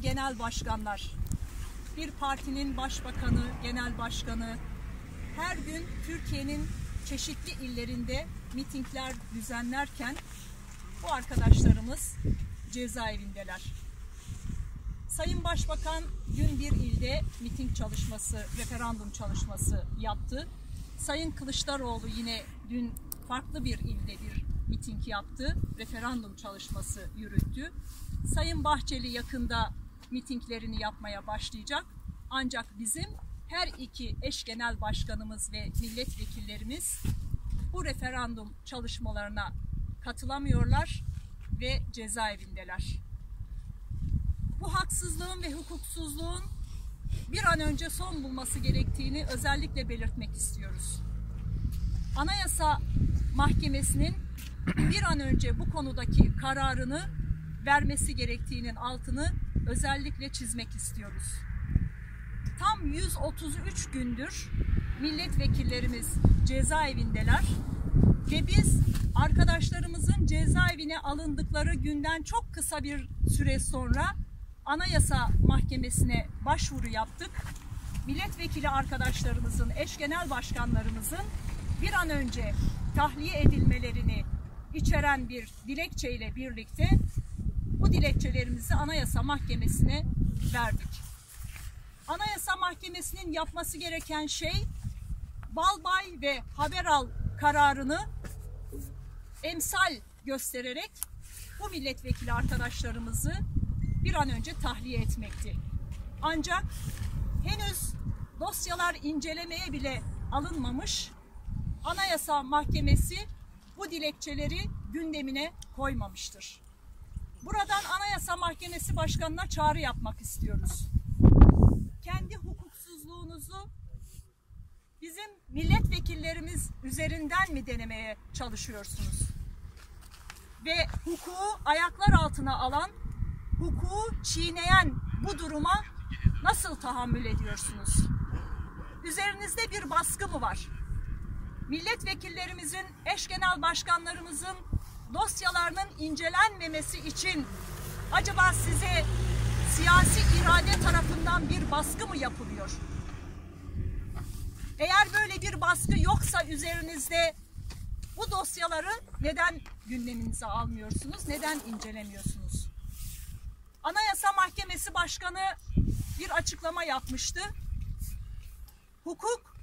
genel başkanlar, bir partinin başbakanı, genel başkanı her gün Türkiye'nin çeşitli illerinde mitingler düzenlerken bu arkadaşlarımız cezaevindeler. Sayın Başbakan dün bir ilde miting çalışması, referandum çalışması yaptı. Sayın Kılıçdaroğlu yine dün farklı bir ilde bir miting yaptı, referandum çalışması yürüttü. Sayın Bahçeli yakında mitinglerini yapmaya başlayacak. Ancak bizim her iki eş genel başkanımız ve milletvekillerimiz bu referandum çalışmalarına katılamıyorlar ve cezaevindeler. Bu haksızlığın ve hukuksuzluğun bir an önce son bulması gerektiğini özellikle belirtmek istiyoruz. Anayasa Mahkemesi'nin bir an önce bu konudaki kararını vermesi gerektiğinin altını özellikle çizmek istiyoruz. Tam 133 gündür milletvekillerimiz cezaevindeler ve biz arkadaşlarımızın cezaevine alındıkları günden çok kısa bir süre sonra Anayasa Mahkemesi'ne başvuru yaptık. Milletvekili arkadaşlarımızın, eş genel başkanlarımızın bir an önce tahliye edilmelerini içeren bir dilekçeyle birlikte bu dilekçelerimizi Anayasa Mahkemesi'ne verdik. Anayasa Mahkemesi'nin yapması gereken şey Balbay ve Haberal kararını emsal göstererek bu milletvekili arkadaşlarımızı bir an önce tahliye etmekti. Ancak henüz dosyalar incelemeye bile alınmamış, Anayasa Mahkemesi bu dilekçeleri gündemine koymamıştır. Buradan Anayasa Mahkemesi Başkanı'na çağrı yapmak istiyoruz. Kendi hukuksuzluğunuzu bizim milletvekillerimiz üzerinden mi denemeye çalışıyorsunuz? Ve hukuku ayaklar altına alan, hukuku çiğneyen bu duruma nasıl tahammül ediyorsunuz? Üzerinizde bir baskı mı var? Milletvekillerimizin, eş genel başkanlarımızın dosyalarının incelenmemesi için acaba size siyasi irade tarafından bir baskı mı yapılıyor? Eğer böyle bir baskı yoksa üzerinizde, bu dosyaları neden gündeminize almıyorsunuz, neden incelemiyorsunuz? Anayasa Mahkemesi Başkanı bir açıklama yapmıştı. Hukuk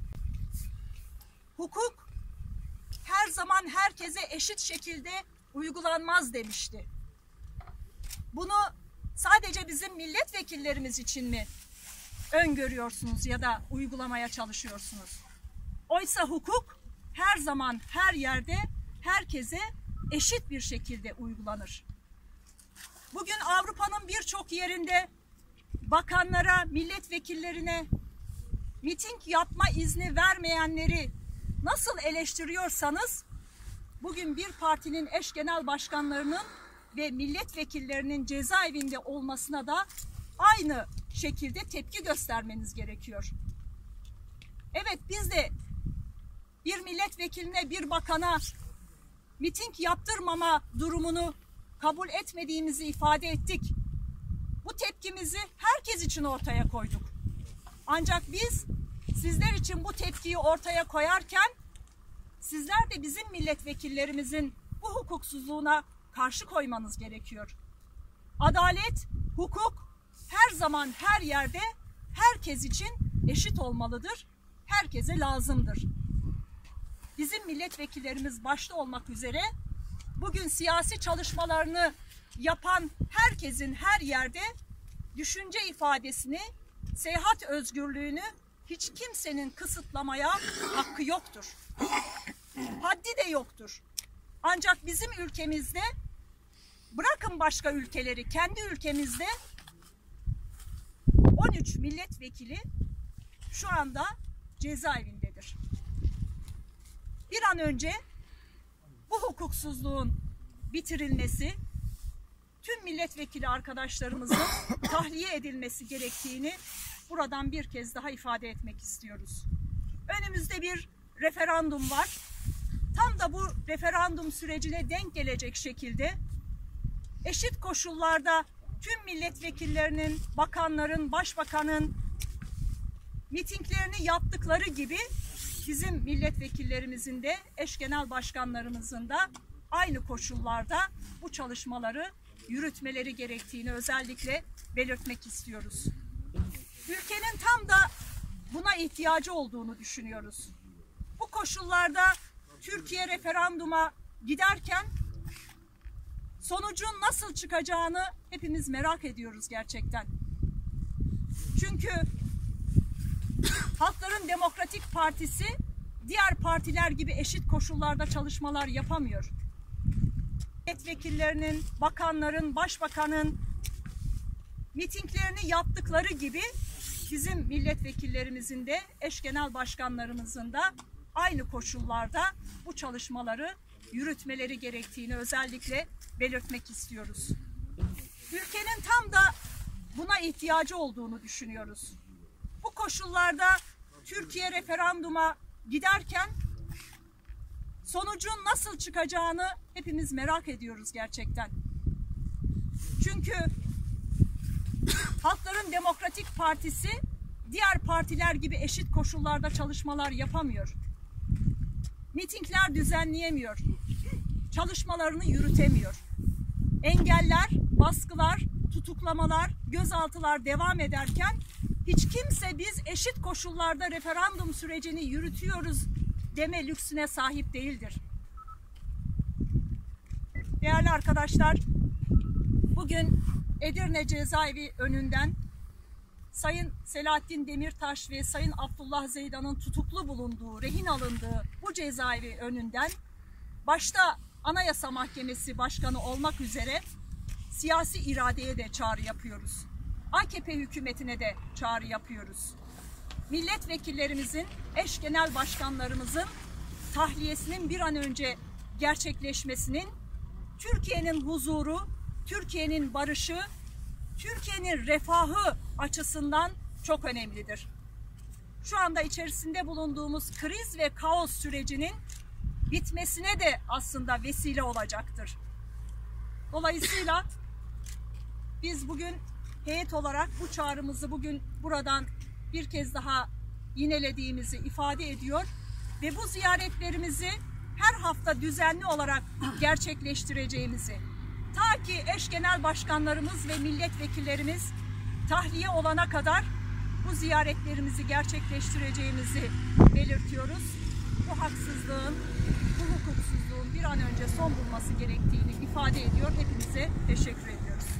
her zaman herkese eşit şekilde uygulanmaz demişti. Bunu sadece bizim milletvekillerimiz için mi öngörüyorsunuz ya da uygulamaya çalışıyorsunuz? Oysa hukuk her zaman her yerde herkese eşit bir şekilde uygulanır. Bugün Avrupa'nın birçok yerinde bakanlara, milletvekillerine miting yapma izni vermeyenleri nasıl eleştiriyorsanız, bugün bir partinin eş genel başkanlarının ve milletvekillerinin cezaevinde olmasına da aynı şekilde tepki göstermeniz gerekiyor. Evet, biz de bir milletvekiline, bir bakana miting yaptırmama durumunu kabul etmediğimizi ifade ettik. Bu tepkimizi herkes için ortaya koyduk. Ancak biz sizler için bu tepkiyi ortaya koyarken sizler de bizim milletvekillerimizin bu hukuksuzluğuna karşı koymanız gerekiyor. Adalet, hukuk her zaman her yerde herkes için eşit olmalıdır. Herkese lazımdır. Bizim milletvekillerimiz başta olmak üzere bugün siyasi çalışmalarını yapan herkesin her yerde düşünce ifadesini, seyahat özgürlüğünü hiç kimsenin kısıtlamaya hakkı yoktur. Haddi de yoktur. Ancak bizim ülkemizde, bırakın başka ülkeleri, kendi ülkemizde 13 milletvekili şu anda cezaevindedir. Bir an önce bu hukuksuzluğun bitirilmesi, tüm milletvekili arkadaşlarımızın tahliye edilmesi gerektiğini buradan bir kez daha ifade etmek istiyoruz. Önümüzde bir referandum var. Tam da bu referandum sürecine denk gelecek şekilde eşit koşullarda tüm milletvekillerinin, bakanların, başbakanın mitinglerini yaptıkları gibi bizim milletvekillerimizin de, eş genel başkanlarımızın da aynı koşullarda bu çalışmaları yürütmeleri gerektiğini özellikle belirtmek istiyoruz. Ülkenin tam da buna ihtiyacı olduğunu düşünüyoruz. Bu koşullarda Türkiye referanduma giderken sonucun nasıl çıkacağını hepimiz merak ediyoruz gerçekten. Çünkü Halkların Demokratik Partisi diğer partiler gibi eşit koşullarda çalışmalar yapamıyor. Milletvekillerinin, bakanların, başbakanın mitinglerini yaptıkları gibi bizim milletvekillerimizin de, eş genel başkanlarımızın da aynı koşullarda bu çalışmaları yürütmeleri gerektiğini özellikle belirtmek istiyoruz. Ülkenin tam da buna ihtiyacı olduğunu düşünüyoruz. Bu koşullarda Türkiye referanduma giderken sonucun nasıl çıkacağını hepimiz merak ediyoruz gerçekten. Çünkü Halkların Demokratik Partisi diğer partiler gibi eşit koşullarda çalışmalar yapamıyor. Mitingler düzenleyemiyor. Çalışmalarını yürütemiyor. Engeller, baskılar, tutuklamalar, gözaltılar devam ederken hiç kimse biz eşit koşullarda referandum sürecini yürütüyoruz deme lüksüne sahip değildir. Değerli arkadaşlar, bugün Edirne Cezaevi önünden Sayın Selahattin Demirtaş ve Sayın Abdullah Zeydan'ın tutuklu bulunduğu, rehin alındığı bu cezaevi önünden başta Anayasa Mahkemesi Başkanı olmak üzere siyasi iradeye de çağrı yapıyoruz. AKP hükümetine de çağrı yapıyoruz. Milletvekillerimizin, eş genel başkanlarımızın tahliyesinin bir an önce gerçekleşmesinin Türkiye'nin huzuru, Türkiye'nin barışı, Türkiye'nin refahı açısından çok önemlidir. Şu anda içerisinde bulunduğumuz kriz ve kaos sürecinin bitmesine de aslında vesile olacaktır. Dolayısıyla biz bugün heyet olarak bu çağrımızı bugün buradan bir kez daha yinelediğimizi ifade ediyor ve bu ziyaretlerimizi her hafta düzenli olarak gerçekleştireceğimizi, ta ki eş genel başkanlarımız ve milletvekillerimiz tahliye olana kadar bu ziyaretlerimizi gerçekleştireceğimizi belirtiyoruz. Bu haksızlığın, bu hukuksuzluğun bir an önce son bulması gerektiğini ifade ediyor. Hepinize teşekkür ediyoruz.